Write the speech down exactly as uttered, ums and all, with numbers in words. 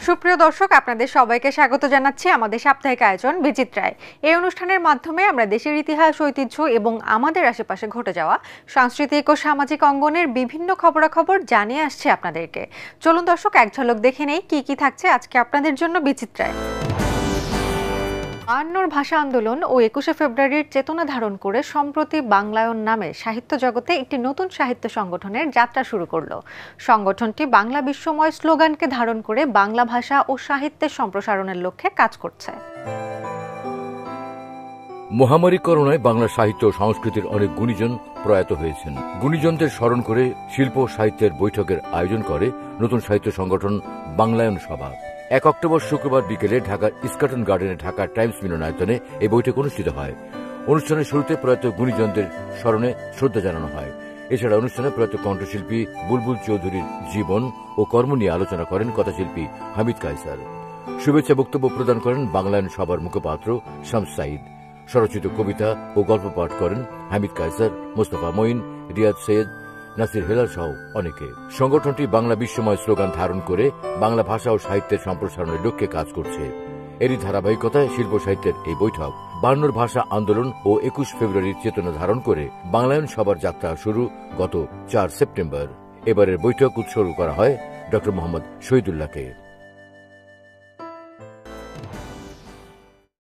সুপ্রিয় দর্শক, আপনাদের সবাইকে স্বাগত জানাচ্ছি আমাদের সাপ্তাহিক আয়োজন বিচিত্রায়। এই অনুষ্ঠানের মাধ্যমে আমরা দেশের ইতিহাস, ঐতিহ্য এবং আমাদের আশেপাশে ঘটে যাওয়া সাংস্কৃতিক ও সামাজিক অঙ্গনের বিভিন্ন খবরাখবর জানিয়ে আসছি আপনাদেরকে। চলুন দর্শক, এক ঝলক দেখে নেই কি কি থাকছে আজকে আপনাদের জন্য বিচিত্রায়। বায়ান্নর ভাষা আন্দোলন ও একুশে ফেব্রুয়ারির চেতনা ধারণ করে সম্প্রতি বাংলায়ন নামে সাহিত্য জগতে একটি নতুন সাহিত্য সংগঠনের যাত্রা শুরু করলো। সংগঠনটি বাংলা বিশ্বময় স্লোগানকে ধারণ করে বাংলা ভাষা ও সাহিত্যের সম্প্রসারণের লক্ষ্যে কাজ করছে। মহামারী করোনায় বাংলা সাহিত্য ও সংস্কৃতির অনেক গুণীজন প্রয়াত হয়েছেন। গুণীজনদের স্মরণ করে শিল্প সাহিত্যের বৈঠকের আয়োজন করে নতুন সাহিত্য সংগঠন বাংলায়ন সভা। এক অক্টোবর শুক্রবার বিকেলে ঢাকার ইস্কাটন গার্ডেনে ঢাকা টাইমস মিলনায়তনে এই বৈঠক অনুষ্ঠিত হয়। অনুষ্ঠানের শুরুতে প্রয়াত গুণীজনদের স্মরণে শ্রদ্ধা জানানো হয়। এছাড়া অনুষ্ঠানে প্রয়াত কণ্ঠশিল্পী বুলবুল চৌধুরীর জীবন ও কর্ম নিয়ে আলোচনা করেন কথাশিল্পী হামিদ কায়সার। শুভেচ্ছা বক্তব্য প্রদান করেন বাংলায়ন সভার মুখপাত্র শামস সাঈদ। স্বরচিত কবিতা ও গল্প পাঠ করেন হামিদ কায়সার, মোস্তফা মঈন, রিয়াদ সৈয়দ, নাসির হেলাল সহ অনেকে। সংগঠনটি বাংলা বিশ্বময় স্লোগান ধারণ করে বাংলা ভাষা ও সাহিত্যের সম্প্রসারণের লক্ষ্যে কাজ করছে। এরই ধারাবাহিকতায় শিল্প সাহিত্যের এই বৈঠক বায়ান্নর ভাষা আন্দোলন ও একুশ ফেব্রুয়ারির চেতনা ধারণ করে বাংলায়ন সভার যাত্রা শুরু গত চার সেপ্টেম্বর। এবারের বৈঠক উৎসর্গ করা হয় ড মোহাম্মদ শহীদুল্লাহকে।